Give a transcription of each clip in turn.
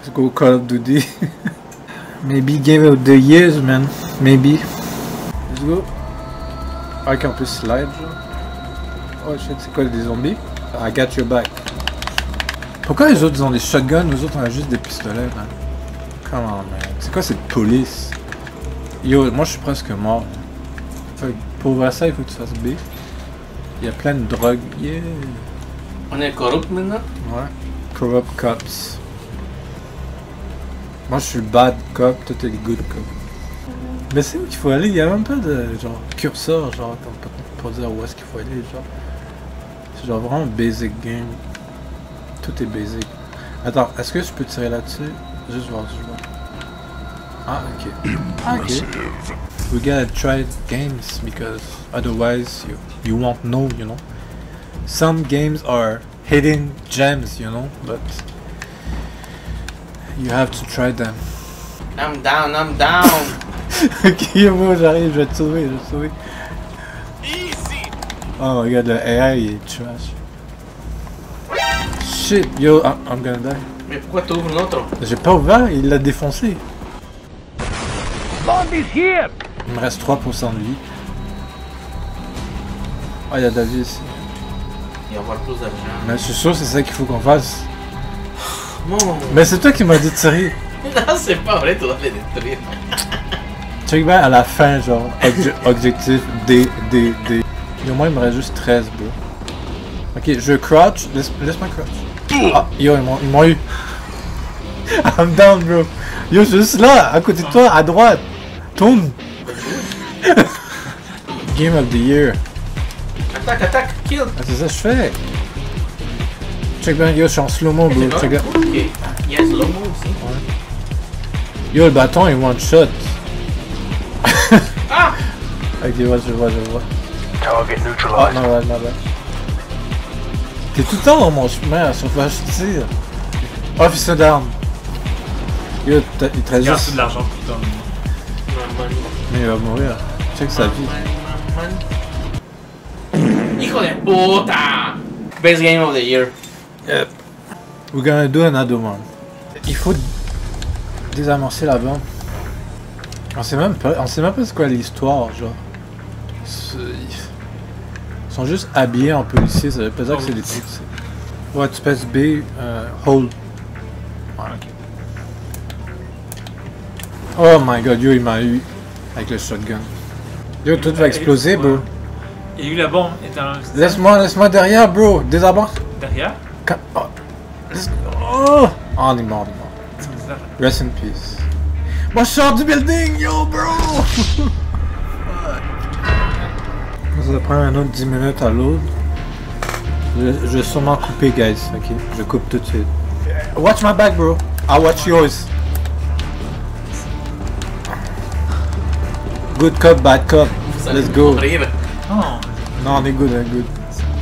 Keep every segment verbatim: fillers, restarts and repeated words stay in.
to go Call of Duty. Maybe Game of the Years, man. Maybe. Let's go. Ah, qu'on peut slide, genre. Oh shit, c'est quoi des zombies? I got your back. Pourquoi les autres ils ont des shotguns, nous autres on a juste des pistolets, man? Come on, man. C'est quoi cette police? Yo, moi je suis presque mort. Fait que pour voir ça, il faut que tu fasses B. Il y a plein de drogues. Yeah! On est corrupt maintenant? Ouais. Corrupt cops. Moi je suis le bad cop, toi t'es le good cop. Mais c'est où qu'il faut aller? Il y a même pas de genre curseur, genre pour, pour dire où est-ce qu'il faut aller, genre. C'est genre vraiment basic game. Tout est basic. Attends, est-ce que je peux tirer là-dessus? Juste voir, juste voir. Ah, ok. Ah, ok. We gotta try games because otherwise you, you won't know, you know. Some games are hidden gems, you know, but you have to try them. I'm down, I'm down! Ok, moi j'arrive, je vais te sauver, je vais te sauver. Easy! Oh, regarde, le A I il est trash. Shit, yo, I'm, I'm gonna die. Mais pourquoi t'ouvres l'autre? J'ai pas ouvert, il l'a défoncé. Zombies here! Il me reste trois pour cent de vie. Ah, oh, il y a de la vie ici. Il va y avoir plus d'argent. Mais je suis sûr que c'est ça qu'il faut qu'on fasse. Non! Mais c'est toi qui m'as dit de tirer. Non, c'est pas vrai, tu dois les détruire. Check bien à la fin, genre, obje objectif D, D, D. Yo, moi il me reste juste treize, bro. Ok, je crouch, laisse, laisse-moi crouch. Ah, yo, ils m'ont eu. I'm down, bro. Yo, je suis juste là, à côté de toi, à droite. Tourne. Game of the year. Attaque, attaque, kill! Ah, c'est ça que je fais. Check bien, yo, je suis en slow-mo, bro. Check bien. Ok, il y a slow-mo aussi. Ouais. Yo, le bâton est one shot. Ah! Ok, ouais, je vois, je vois. Target Ah, neutralized. non, ouais, non, ouais. T'es tout le temps dans mon chemin, sauf que je tire. Officer down. Yo, il te reste Il y a juste. de l'argent pour ton... Mais il va mourir. Check sa vie. Hijo de puta! Best game of the year. Yep. We're gonna do another one. Il faut désamorcer la bombe. On sait même pas, on sait même pas c'est quoi l'histoire, genre. Ils sont juste habillés en policier, ça veut pas dire que c'est des policiers. Ouais, tu passes B, euh, hold. Ouais, ok. Oh my god, yo, il m'a eu avec le shotgun. Yo, tout va exploser, bro. Il y a eu la bombe. Et dans... Laisse-moi, laisse-moi derrière, bro. Désamorce. Derrière? Quand... Oh. Let's... oh. Oh, on est mort, on est mort. C'est bizarre. Rest in peace. Moi, je sors du building, yo, bro. Ça va prendre un autre dix minutes à l'autre. Je, je vais sûrement couper, guys. Ok, je coupe tout de suite. Watch my back, bro. I'll watch yours. Good cop, bad cop. Let's go. Oh. Non, on est good, on est good.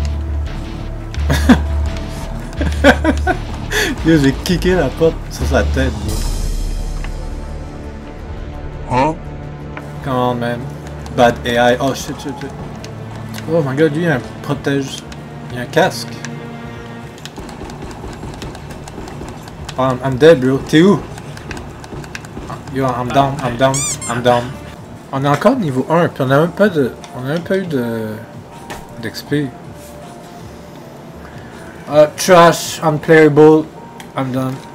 Yo, j'ai kické la porte sur sa tête, bro. Huh? Come on, man. Bad A I. Oh shit, shit, shit. Oh my god, lui, il a un protège. Il a un casque. Oh, I'm, I'm dead, bro. T'es où? Yo, I'm down, I'm down, I'm down. On est encore niveau un, puis on a même pas de. On a même pas eu de. d'X P. Uh, trash, unplayable. I'm done.